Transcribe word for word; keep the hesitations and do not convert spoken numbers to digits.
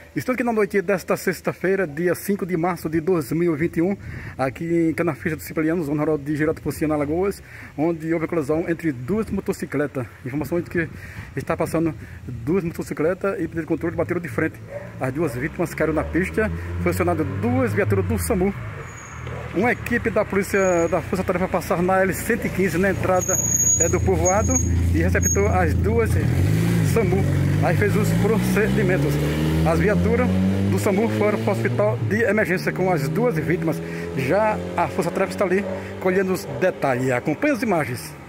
Estou aqui na noite desta sexta-feira, dia cinco de março de dois mil e vinte e um, aqui em Canafija do Cipriano, zona rural de Giraldo Pocinha, Alagoas, onde houve a colisão entre duas motocicletas. Informações de que está passando duas motocicletas e pedido de controle bateram de frente. As duas vítimas caíram na pista, foi acionado duas viaturas do SAMU. Uma equipe da polícia da Força Tarefa passar na L cento e quinze na entrada é, do povoado e receptou as duas SAMU. Aí fez os procedimentos. As viaturas do SAMU foram para o hospital de emergência com as duas vítimas. Já a Força Tarefa está ali colhendo os detalhes. Acompanhe as imagens.